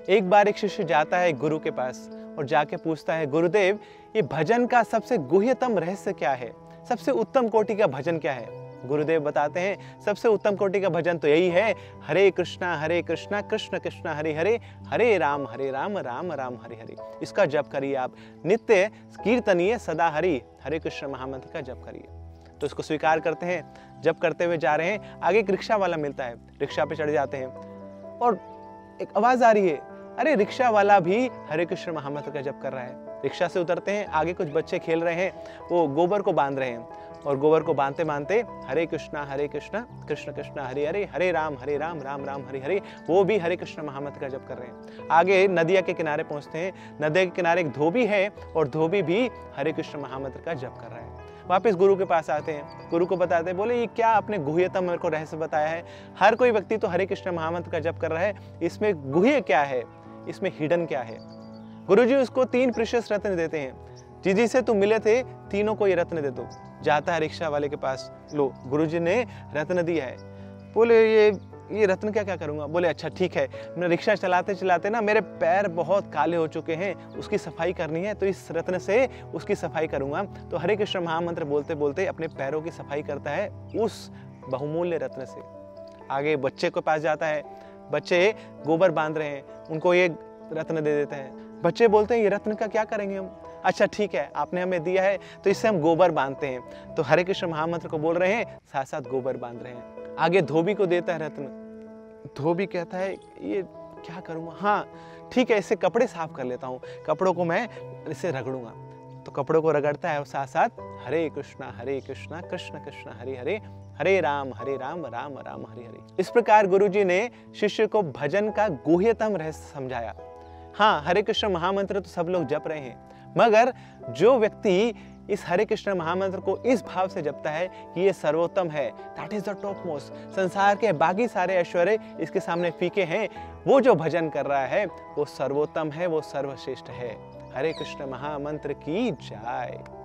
एक बार एक शिष्य जाता है गुरु के पास और जाके पूछता है, गुरुदेव ये भजन का सबसे गुह्यतम रहस्य क्या है, सबसे उत्तम कोटि का भजन क्या है। गुरुदेव बताते हैं सबसे उत्तम कोटि का भजन तो यही है, हरे कृष्णा कृष्ण कृष्ण हरे हरे, हरे राम राम राम हरे हरे। इसका जप करिए आप, नित्य कीर्तनीय सदा हरि, हरे कृष्ण महामंत्र का जप करिए। तो इसको स्वीकार करते हैं। जप करते हुए जा रहे हैं, आगे एक रिक्शा वाला मिलता है, रिक्शा पे चढ़ जाते हैं और एक आवाज आ रही है, अरे रिक्शा वाला भी हरे कृष्ण महामंत्र का जप कर रहा है। रिक्शा से उतरते हैं, आगे कुछ बच्चे खेल रहे हैं, वो गोबर को बांध रहे हैं और गोबर को बांधते बांधते हरे कृष्णा कृष्ण कृष्ण हरे हरे, हरे राम राम राम हरे हरे, वो भी हरे कृष्ण महामंत्र का जप कर रहे हैं। आगे नदिया के किनारे पहुंचते हैं, नदी के किनारे एक धोबी है और धोबी भी हरे कृष्ण महामंत्र का जप कर रहा है। वापस गुरु के पास आते हैं, गुरु को बताते हैं, बोले ये क्या आपने गुह्यतम मेरे को रहस्य बताया है, हर कोई व्यक्ति तो हरे कृष्ण महामंत्र का जप कर रहा है, इसमें गुह्य क्या है, इसमें हिडन क्या है। गुरुजी उसको 3 प्रीशियस रत्न देते हैं, जिसे तुम मिले थे तीनों को ये रत्न दे दो। जाता है रिक्शा वाले के पास, लो गुरुजी ने रत्न दिया है। बोले ये रत्न क्या करूंगा। बोले अच्छा ठीक है, मैं रिक्शा चलाते चलाते ना मेरे पैर बहुत काले हो चुके हैं, उसकी सफाई करनी है, तो इस रत्न से उसकी सफाई करूंगा। तो हरे कृष्ण महामंत्र बोलते बोलते अपने पैरों की सफाई करता है उस बहुमूल्य रत्न से। आगे बच्चे के पास जाता है, बच्चे गोबर बांध रहे हैं, उनको ये रत्न दे देते हैं। बच्चे बोलते हैं ये रत्न का क्या करेंगे हम। अच्छा ठीक है, आपने हमें दिया है तो इससे हम गोबर बांधते हैं। तो हरे कृष्ण महामंत्र को बोल रहे हैं, साथ साथ गोबर बांध रहे हैं। आगे धोबी को देता है रत्न। धोबी कहता है ये क्या करूंगा, हाँ ठीक है इससे कपड़े साफ कर लेता हूँ, कपड़ों को मैं इससे रगड़ूंगा। तो कपड़ों को रगड़ता है और साथ साथ हरे कृष्णा कृष्ण कृष्ण हरे हरे, हरे राम राम राम हरे हरे। इस प्रकार गुरुजी ने शिष्य को भजन का गुह्यतम रहस्य समझाया। हाँ, हरे कृष्ण महामंत्र तो सब लोग जप रहे हैं, मगर जो व्यक्ति इस हरे कृष्ण महामंत्र को इस भाव से जपता है कि ये सर्वोत्तम है, that is the top most, संसार के बाकी सारे ऐश्वर्य इसके सामने फीके हैं, वो जो भजन कर रहा है वो सर्वोत्तम है, वो सर्वश्रेष्ठ है। हरे कृष्ण महामंत्र की जय।